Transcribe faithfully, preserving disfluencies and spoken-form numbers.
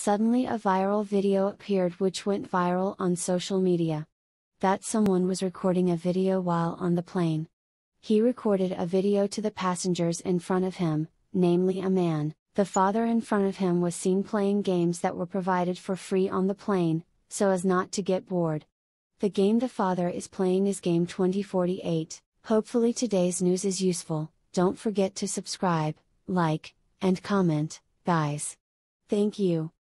Suddenly a viral video appeared which went viral on social media. That someone was recording a video while on the plane. He recorded a video to the passengers in front of him, namely a man. The father in front of him was seen playing games that were provided for free on the plane, so as not to get bored. The game the father is playing is game twenty forty-eight. Hopefully today's news is useful. Don't forget to subscribe, like, and comment, guys. Thank you.